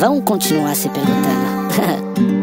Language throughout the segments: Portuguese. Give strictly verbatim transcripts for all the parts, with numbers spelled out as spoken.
vão continuar se perguntando.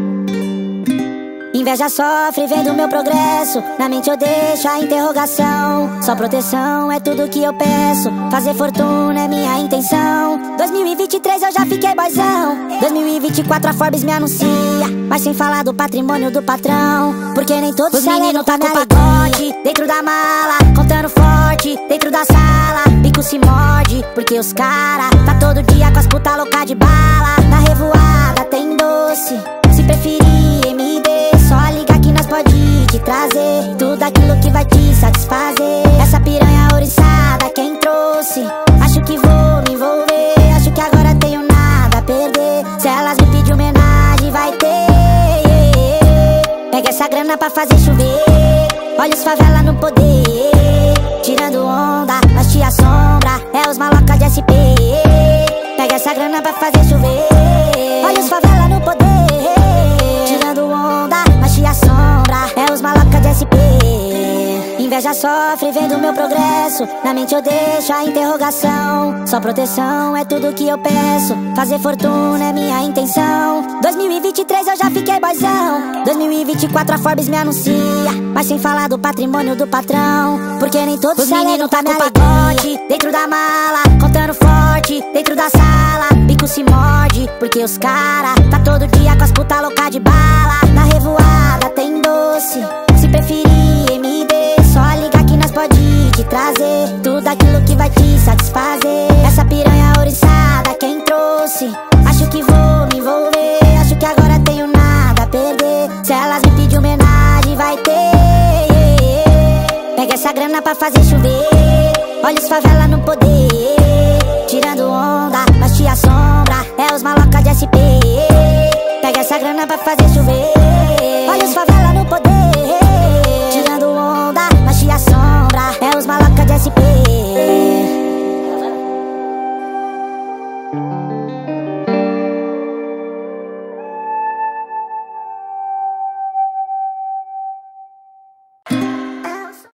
Inveja sofre vendo meu progresso, na mente eu deixo a interrogação. Só proteção é tudo que eu peço, fazer fortuna é minha intenção. dois mil e vinte e três eu já fiquei boizão, dois mil e vinte e quatro a Forbes me anuncia, mas sem falar do patrimônio do patrão, porque nem todos meninos tá no pacote. Dentro da mala, contando forte, dentro da sala, bico se morde, porque os cara tá todo dia com as puta louca de bala. Na revoada tem doce, se preferir M D, só liga que nós pode te trazer tudo aquilo que vai te satisfazer. Essa piranha ouriçada quem trouxe, acho que vou me envolver, acho que agora tenho nada a perder. Se elas me pedir homenagem vai ter. Pega essa grana pra fazer chover, olha os favela no poder, tirando onda, nós te assombra, é os maloca de S P. Pega essa grana pra fazer chover, olha os favela no poder, tirando onda, mas te assombra, é os maloca de S P. Inveja sofre vendo meu progresso, na mente eu deixo a interrogação. Só proteção é tudo que eu peço, fazer fortuna é minha intenção. dois mil e vinte e três eu já fiquei boizão, dois mil e vinte e quatro a Forbes me anuncia, mas sem falar do patrimônio do patrão, porque nem todos os meninos tá no pacote. Dentro da mala, contando forte, dentro da sala, bico se morde, porque os cara tá todo dia com as puta louca de bala. Na revoada tem doce, se preferir M D, só liga que nós pode te trazer tudo aquilo que vai te satisfazer. Essa piranha ouriçada quem trouxe, acho que vou me envolver, acho que agora tenho nada a perder. Se elas me pedir homenagem vai ter. Pega essa grana pra fazer chover, olha os favela no poder, tirando onda, mas te assombra, é os maloca de S P. Pega essa grana pra fazer chover,